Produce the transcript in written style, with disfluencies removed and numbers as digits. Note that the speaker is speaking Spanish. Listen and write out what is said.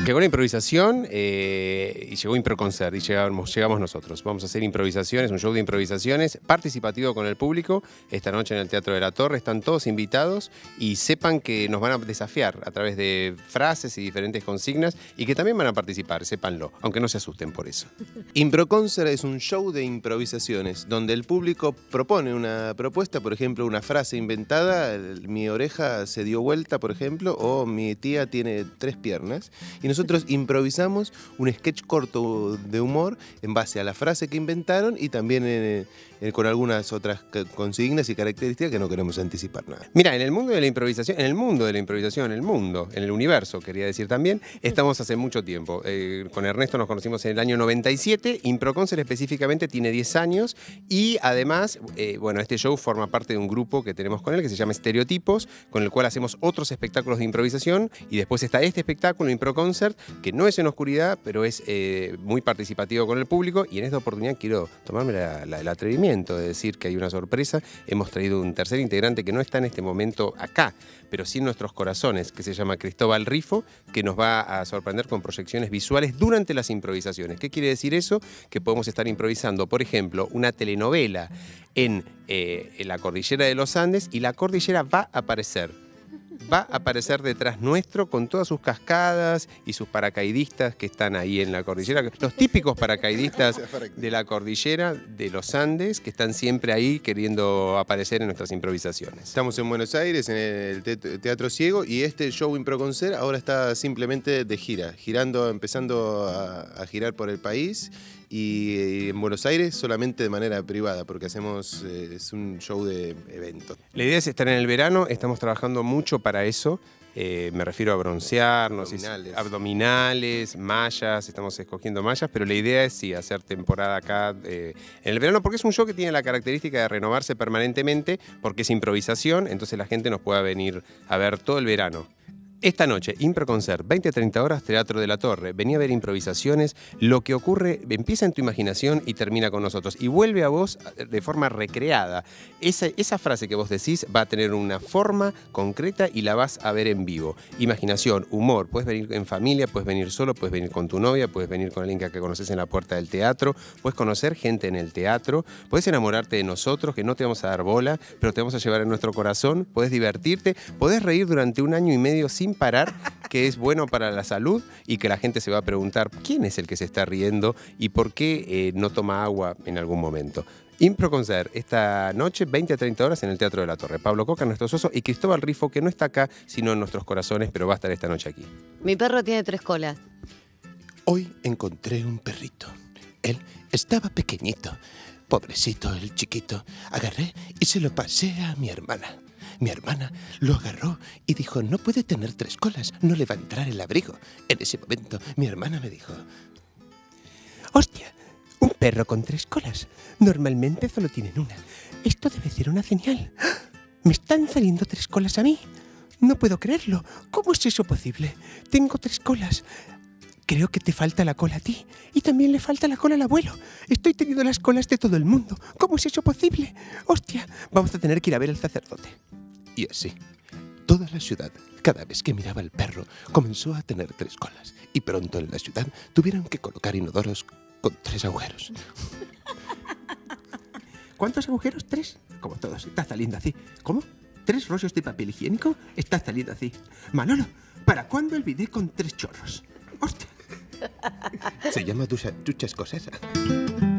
Llegó la improvisación y llegó Improconcert y llegamos nosotros. Vamos a hacer improvisaciones, un show de improvisaciones participativo con el público. Esta noche en el Teatro de la Torre están todos invitados y sepan que nos van a desafiar a través de frases y diferentes consignas y que también van a participar, sépanlo, aunque no se asusten por eso. Improconcert es un show de improvisaciones donde el público propone una propuesta, por ejemplo, una frase inventada, mi oreja se dio vuelta, por ejemplo, o mi tía tiene 3 piernas, y nosotros improvisamos un sketch corto de humor en base a la frase que inventaron y también con algunas otras consignas y características que no queremos anticipar nada. Mira, en el mundo de la improvisación, en el universo, quería decir también, estamos hace mucho tiempo. Con Ernesto nos conocimos en el año 97, Improconcert específicamente tiene 10 años y además, bueno, este show forma parte de un grupo que tenemos con él que se llama Estereotipos, con el cual hacemos otros espectáculos de improvisación y después está este espectáculo, Improconcert, que no es en oscuridad, pero es muy participativo con el público y en esta oportunidad quiero tomarme el atrevimiento de decir que hay una sorpresa. Hemos traído un tercer integrante que no está en este momento acá, pero sí en nuestros corazones, que se llama Cristóbal Rifo, que nos va a sorprender con proyecciones visuales durante las improvisaciones. ¿Qué quiere decir eso? Que podemos estar improvisando, por ejemplo, una telenovela en la cordillera de los Andes y la cordillera va a aparecer detrás nuestro con todas sus cascadas y sus paracaidistas que están ahí en la cordillera. Los típicos paracaidistas de la cordillera de los Andes que están siempre ahí queriendo aparecer en nuestras improvisaciones. Estamos en Buenos Aires, en el Teatro Ciego, y este show Improconcert ahora está simplemente de gira, empezando a girar por el país. Y en Buenos Aires solamente de manera privada, porque hacemos es un show de evento. La idea es estar en el verano, estamos trabajando mucho para eso. Me refiero a broncearnos, abdominales, mallas, estamos escogiendo mallas, pero la idea es sí, hacer temporada acá en el verano, porque es un show que tiene la característica de renovarse permanentemente, porque es improvisación, entonces la gente nos pueda venir a ver todo el verano. Esta noche, Improconcert, 20-30 horas, Teatro de la Torre. Vení a ver improvisaciones. Lo que ocurre empieza en tu imaginación y termina con nosotros. Y vuelve a vos de forma recreada. Esa frase que vos decís va a tener una forma concreta y la vas a ver en vivo. Imaginación, humor. Puedes venir en familia, puedes venir solo, puedes venir con tu novia, puedes venir con alguien que conoces en la puerta del teatro. Puedes conocer gente en el teatro. Puedes enamorarte de nosotros, que no te vamos a dar bola, pero te vamos a llevar en nuestro corazón. Puedes divertirte. Podés reír durante 1 año y medio sin parar, que es bueno para la salud y que la gente se va a preguntar quién es el que se está riendo y por qué no toma agua en algún momento. Improconcert, esta noche, 20-30 horas en el Teatro de la Torre. Pablo Coca, nuestro socio, y Cristóbal Rifo, que no está acá, sino en nuestros corazones, pero va a estar esta noche aquí. Mi perro tiene 3 colas. Hoy encontré un perrito. Él estaba pequeñito. Pobrecito, el chiquito. Agarré y se lo pasé a mi hermana. Mi hermana lo agarró y dijo, no puede tener 3 colas, no le va a entrar el abrigo. En ese momento, mi hermana me dijo, ¡hostia! Un perro con 3 colas. Normalmente solo tienen una. Esto debe ser una señal. ¿Me están saliendo 3 colas a mí? No puedo creerlo. ¿Cómo es eso posible? Tengo 3 colas. Creo que te falta la cola a ti. Y también le falta la cola al abuelo. Estoy teniendo las colas de todo el mundo. ¿Cómo es eso posible? ¡Hostia! Vamos a tener que ir a ver al sacerdote. Y así, toda la ciudad, cada vez que miraba al perro, comenzó a tener 3 colas. Y pronto en la ciudad tuvieron que colocar inodoros con 3 agujeros. ¿Cuántos agujeros? 3. Como todos. Está saliendo así. ¿Cómo? 3 rollos de papel higiénico. Está saliendo así. Manolo, ¿para cuándo el bidet con 3 chorros? ¡Hostia! Se llama ducha escocesa.